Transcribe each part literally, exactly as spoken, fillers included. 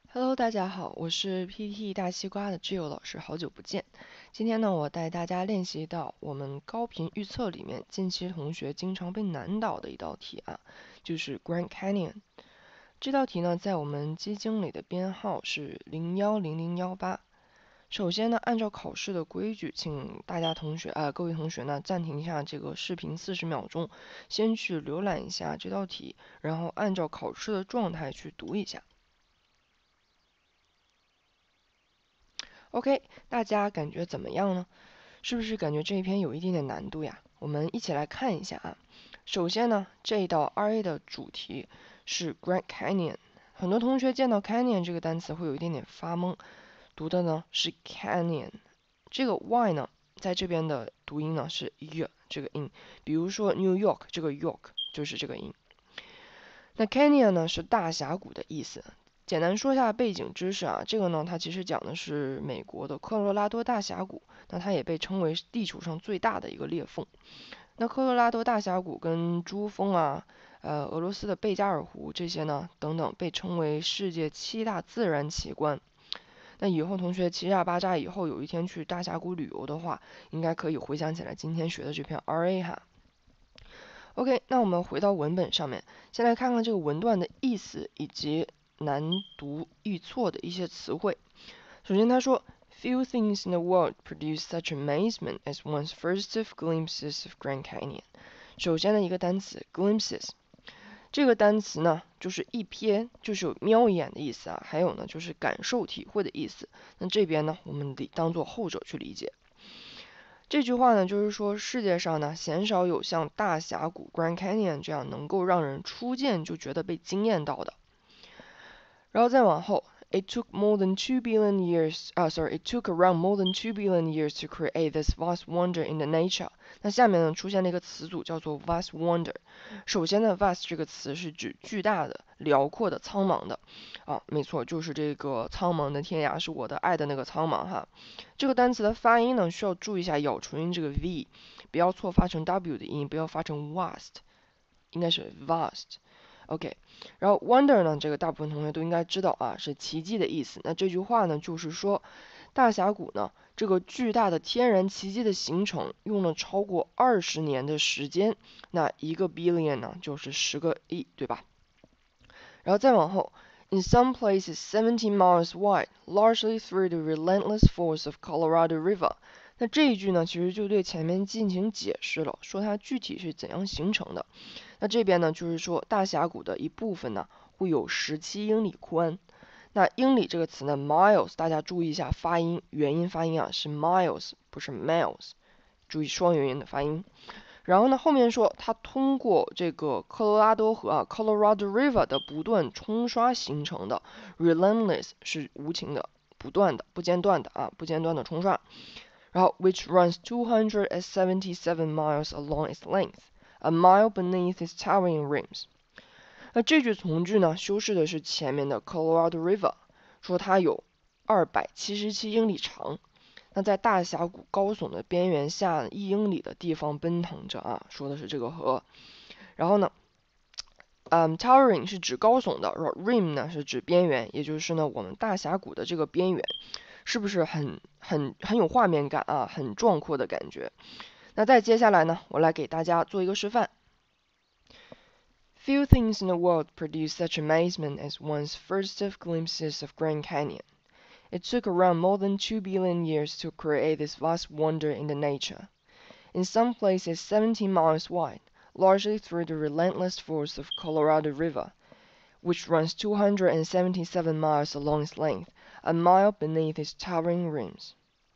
Hello，大家好，我是 P T 大西瓜的 Jill 老师，好久不见。今天呢，我带大家练习到我们高频预测里面近期同学经常被难倒的一道题啊，就是 Grand Canyon。这道题呢，在我们基金里的编号是零幺零零幺八。首先呢，按照考试的规矩，请大家同学啊、呃，各位同学呢暂停一下这个视频四十秒钟，先去浏览一下这道题，然后按照考试的状态去读一下。OK，大家感觉怎么样呢？是不是感觉这一篇有一点点难度呀？我们一起来看一下啊。首先呢，这一道 R A 的主题是 Grand Canyon，很多同学见到 Canyon 这个单词会有一点点发懵，读的呢是 Canyon，这个 Y 呢在这边的读音呢是 y 这个音，比如说 New York 这个 York 就是这个音。那 Canyon 呢是大峡谷的意思。简单说一下背景知识啊，这个呢，它其实讲的是美国的科罗拉多大峡谷，那它也被称为地球上最大的一个裂缝。那科罗拉多大峡谷跟珠峰啊，呃，俄罗斯的贝加尔湖这些呢，等等，被称为世界七大自然奇观。那以后同学七下八扎以后有一天去大峡谷旅游的话，应该可以回想起来今天学的这篇 R A 哈。OK，那我们回到文本上面，先来看看这个文段的意思以及难读易错的一些词汇。首先他说，Few things in the world produce such amazement as one's first glimpses of Grand Canyon。首先的一个单词 glimpses，这个单词呢就是一瞥，就是有瞄一眼的意思啊，还有呢就是感受体会的意思。那这边呢我们理当做后者去理解。这句话呢，就是说世界上呢，鲜少有像大峡谷 Grand Canyon 这样能够让人初见就觉得被惊艳到的。然后再往后，It took more than two billion years，啊，sorry，it took around more than two billion years to create this vast wonder in the nature。那下面呢出现了一个词组叫做 vast wonder。首先呢，vast 这个词是指巨大的、辽阔的、苍茫的。啊，没错，就是这个苍茫的天涯是我的爱的那个苍茫哈。这个单词的发音呢，需要注意一下咬唇音这个 v，不要错发成 w 的音，不要发成 vast，应该是 vast。OK，然后 wonder 呢，这个大部分同学都应该知道啊，是奇迹的意思。那这句话呢，就是说大峡谷呢，这个巨大的天然奇迹的形成用了超过二十年的时间。那一个 billion 呢，就是十个亿，对吧？然后再往后，In some places seventeen miles wide, largely through the relentless force of Colorado River。那这一句呢，其实就对前面进行解释了，说它具体是怎样形成的。那这边呢，就是说大峡谷的一部分呢，会有十七英里宽。那英里这个词呢，miles，大家注意一下发音，元音发音啊是 miles，不是 miles，注意双元音的发音。然后呢，后面说它通过这个科罗拉多河啊 （Colorado River） 的不断冲刷形成的，relentless 是无情的、不断的、不间断的啊，不间断的冲刷。然后 which runs two hundred seventy-seven miles along its length。A mile beneath its towering rims。那这句从句呢，修饰的是前面的 Colorado River，说它有二百七十七英里长。那在大峡谷高耸的边缘下一英里的地方奔腾着啊，说的是这个河。然后呢，嗯，towering 是指高耸的，然后 rim 呢是指边缘，也就是呢我们大峡谷的这个边缘，是不是很很很有画面感啊，很壮阔的感觉？那再接下来呢，我来给大家做一个示范。Few things in the world produce such amazement as one's first glimpses of Grand Canyon. It took around more than two billion years to create this vast wonder in the nature. In some places seventeen miles wide, largely through the relentless force of Colorado River, which runs two hundred seventy-seven miles along its length, a mile beneath its towering rims.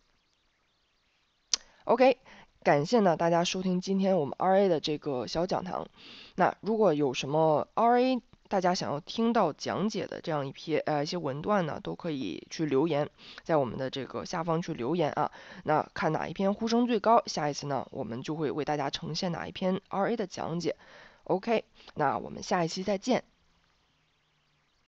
OK，感谢呢大家收听今天我们 R A 的这个小讲堂。那如果有什么 R A 大家想要听到讲解的这样一批呃一些文段呢，都可以去留言，在我们的这个下方去留言啊。那看哪一篇呼声最高，下一次呢我们就会为大家呈现哪一篇 R A 的讲解。OK，那我们下一期再见。